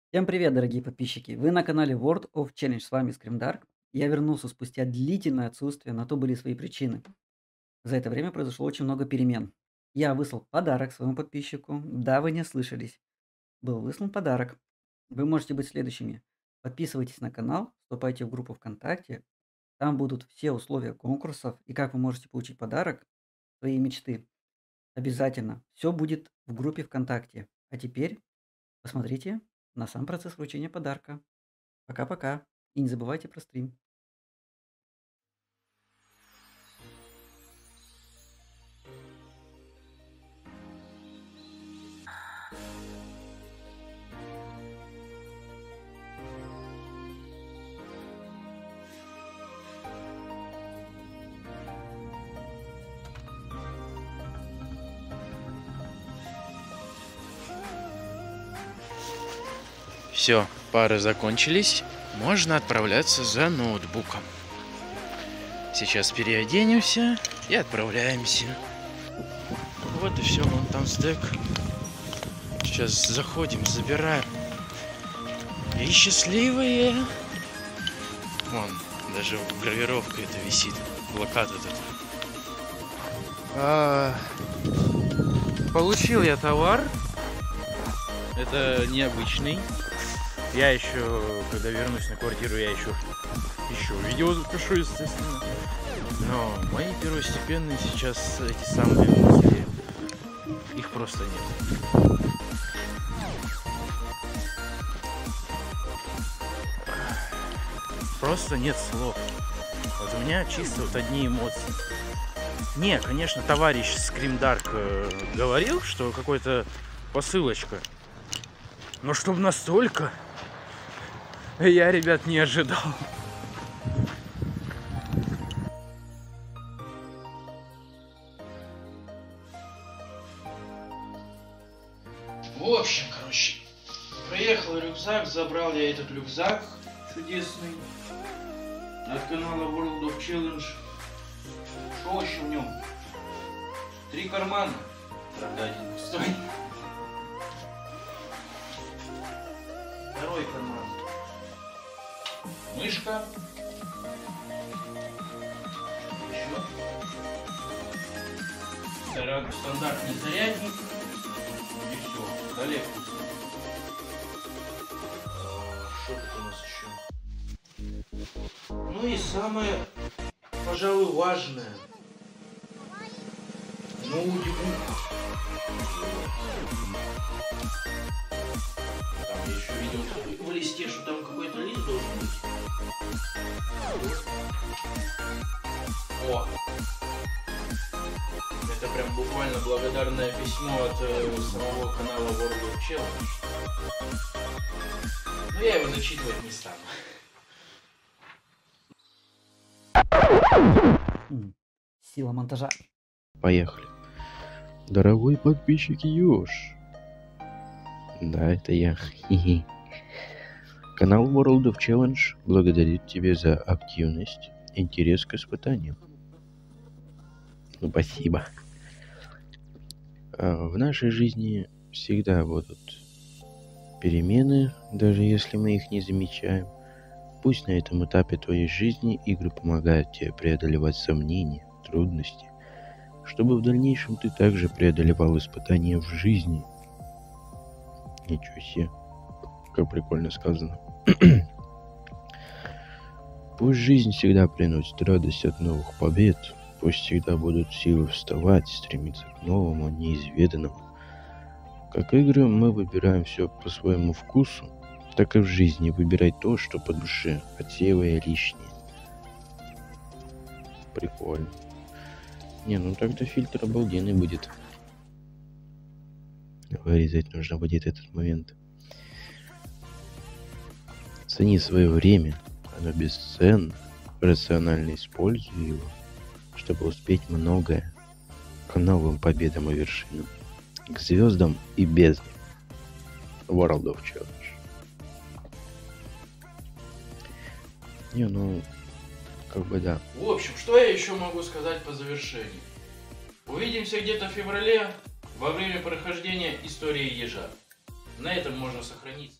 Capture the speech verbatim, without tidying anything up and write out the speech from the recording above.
Всем привет, дорогие подписчики! Вы на канале World of Challenge, с вами Scrimdark. Я вернулся спустя длительное отсутствие, на то были свои причины. За это время произошло очень много перемен. Я выслал подарок своему подписчику. Да, вы не ослышались. Был выслан подарок. Вы можете быть следующими. Подписывайтесь на канал, вступайте в группу ВКонтакте. Там будут все условия конкурсов и как вы можете получить подарок своей мечты. Обязательно. Все будет в группе ВКонтакте. А теперь посмотрите на сам процесс вручения подарка. Пока-пока. И не забывайте про стрим. Все, пары закончились. Можно отправляться за ноутбуком. Сейчас переоденемся и отправляемся. Вот и все, вон там стек. Сейчас заходим, забираем. И счастливые. Вон, даже гравировка это висит. Плакат этот. А, получил я товар. Это необычный. Я еще, когда вернусь на квартиру, я еще, еще видео запишу, естественно. Но мои первостепенные сейчас эти самые мысли, их просто нет. Просто нет слов. Вот у меня чисто вот одни эмоции. Не, конечно, товарищ Scrimdark э, говорил, что какой-то посылочка. Но чтобы настолько, я, ребят, не ожидал. В общем, короче, проехал рюкзак, забрал я этот рюкзак чудесный от канала World of Challenge. Что еще в нем? Три кармана. Правда, один пустой. Второй карман. Мышка. Еще. Стандартный зарядник. И все. Далее пусто. Что тут у нас еще? Ну и самое, пожалуй, важное. Ноутбук. Там я еще видел в листе, что там какой-то лист должен быть. О! Это прям буквально благодарное письмо от э, самого канала World of Challenge. Но я его зачитывать не стану. Сила монтажа. Поехали. Дорогой подписчик Ёж. Да, это я. Хи-хи. Канал World of Challenge благодарит тебя за активность, интерес к испытаниям. Ну, спасибо. А в нашей жизни всегда будут перемены, даже если мы их не замечаем. Пусть на этом этапе твоей жизни игры помогают тебе преодолевать сомнения, трудности, чтобы в дальнейшем ты также преодолевал испытания в жизни. Ничего себе, как прикольно сказано. Пусть жизнь всегда приносит радость от новых побед, пусть всегда будут силы вставать, стремиться к новому, неизведанному. Как игры мы выбираем все по своему вкусу, так и в жизни выбирай то, что по душе, отсеивая лишнее. Прикольно. Не, ну тогда фильтр обалденный будет. Вырезать нужно будет этот момент. Цени свое время, оно бесценно. Рационально используй его, чтобы успеть многое к новым победам и вершинам, к звездам и бездне. World of Challenge. Не, ну, как бы да. В общем, что я еще могу сказать по завершению? Увидимся где-то в феврале во время прохождения истории ежа. На этом можно сохранить.